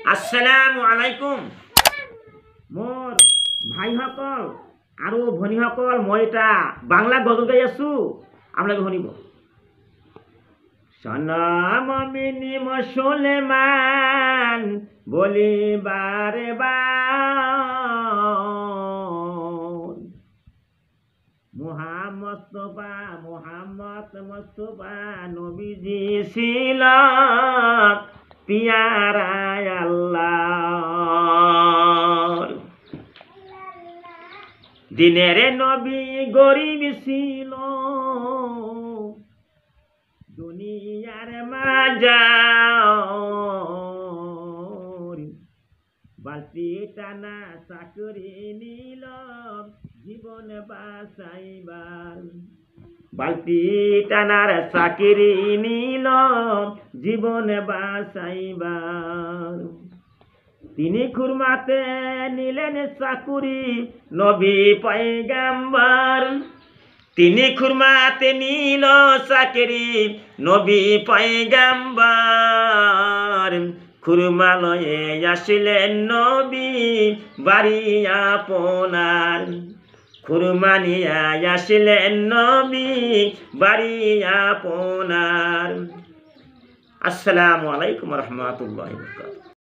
আসসালামু আলাইকুম। মোর ভাইসকল আৰু ভনীসকল, মই এটা বাংলা গজল গাই আছো, আপোনালোকে শুনিব। সনম মিনি মুসলমান বলি বারে বার, মোহাম্মদ মুস্তাফা নবীজি ছিল পিয়ারা আল্লাহ। দিনের নবী গরিব ছিল, দুনিয়ার মাঝার বালতি টানা চাকরি নিল জীবন বাঁচাইবার। বালতি টানার চাকরি নিল জীবন বাঁচাইবার। তিনি খুরমাতে নিলেন চাকুরি নবী পয়গাম্বর। তিনি খুরমাতে নিল চাকরি নবী পয়গাম্বর। খুরমা লয়ে আসিলেন নবী বাড়ি আপনার। খুরমা নিয়া আসিলেন নবী বাড়ি আপনার। আসসালামু আলাইকুম রহমতুল্লাহি ওয়া বারাকাতুহু।